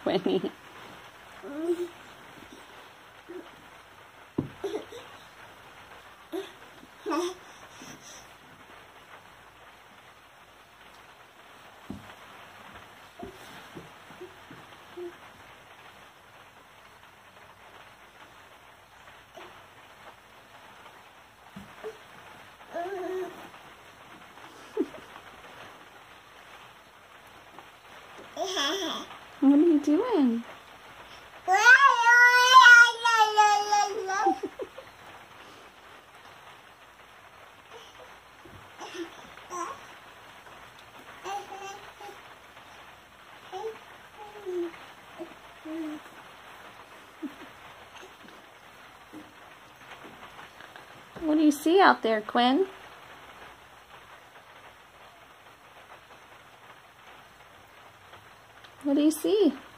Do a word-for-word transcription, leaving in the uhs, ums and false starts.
Quinny. What are you doing? What do you see out there, Quinn? What do you see?